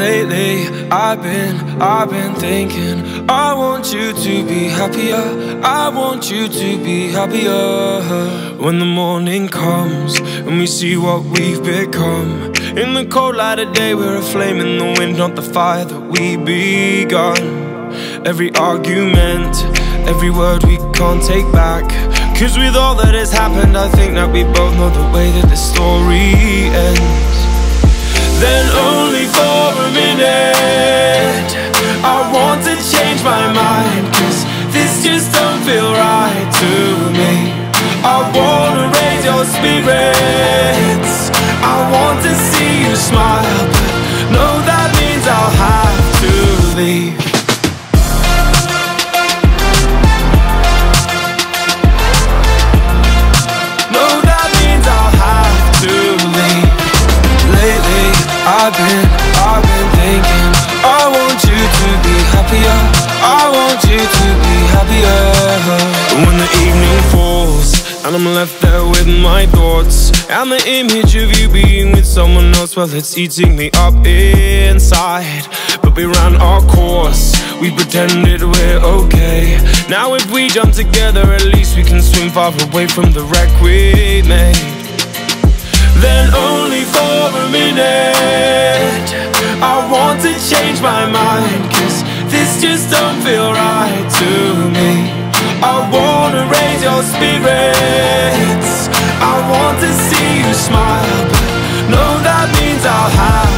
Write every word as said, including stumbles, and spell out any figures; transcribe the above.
Lately, I've been, I've been thinking I want you to be happier, I want you to be happier. When the morning comes and we see what we've become, in the cold light of day we're a flame in the wind, not the fire that we begun. Every argument, every word we can't take back, cause with all that has happened I think that we both know the way that the story ends. Then only for a minute I want to change my mind, cause this just don't feel right to me. I wanna raise your spirits, I want to see you smile, but no, that means I'll have to leave. No, that means I'll have to leave. Lately I've been, I've been thinking I want you to be happier, I want you to be happier. When the evening falls and I'm left there with my thoughts, and the image of you being with someone else, well, it's eating me up inside. But we ran our course, we pretended we're okay. Now if we jump together, at least we can swim far away from the wreck we made. Then only for a minute I want to change my mind, cause this just don't feel right to me. I wanna raise your spirits, I want to see you smile, but no, that means I'll have